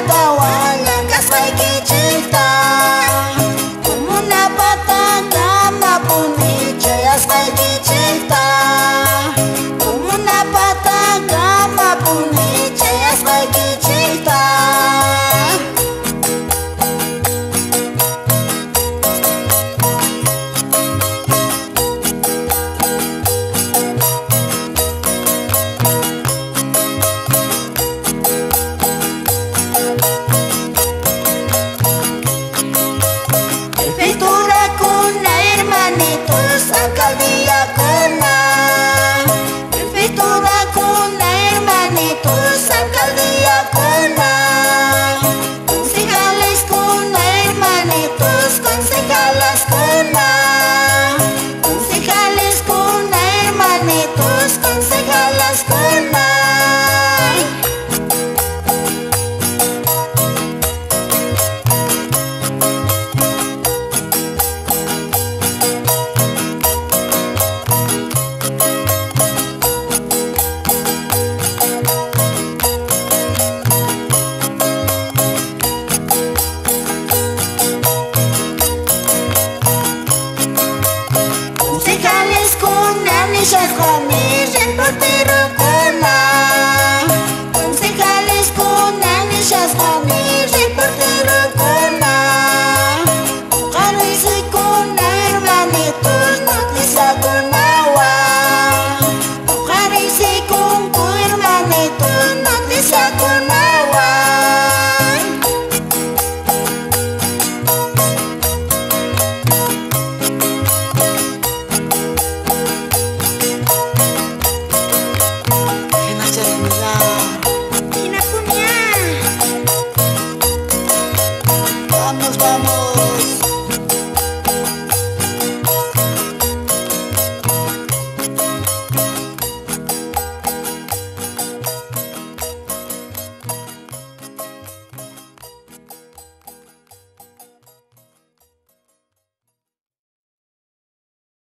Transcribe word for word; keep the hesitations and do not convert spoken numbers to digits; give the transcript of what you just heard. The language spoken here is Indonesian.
tawanya kasai kicita Kumuna patanga mapuni jaya sai kicita Kumuna patanga mapuni jaya sai kicita Alcaldía Cuna, prefectura Cuna, hermanitos, alcaldía Cuna, concejales Cuna, hermanitos, concejalas Cuna, concejales Cuna, hermanitos, concejalas Cuna. Concejales Cuna, Nishas Juaní, reportero Cuna. Concejales Cuna, Nishas Juaní, reportero Cuna. Ojalá y Cuna, hermanitos, noticia Cunawa. Ojalá y con tu hermanitos, noticia Cunawa. Vamos, vamos.